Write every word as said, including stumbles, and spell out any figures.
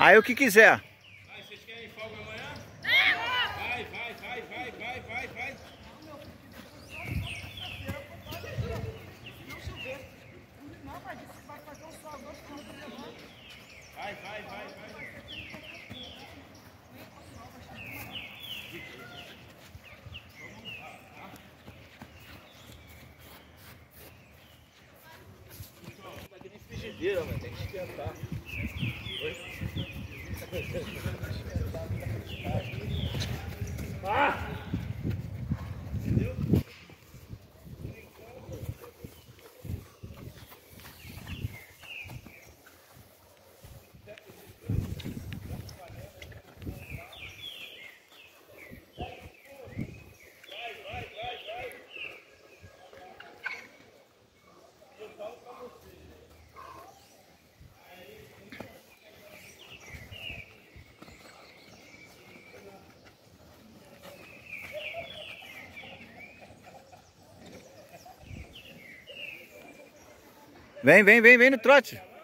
Aí o que quiser. Vai, vocês querem folga amanhã? Vai, vai, vai, vai, vai, vai, vai. Não chover. Não, vai dizer que vai fazer um sol, dois pontos de semana. Vai, vai, vai, vai. Aqui nem frigideira, mano, tem que esquentar. Ah! Entendeu? Vem, vem, vem, vem no trote.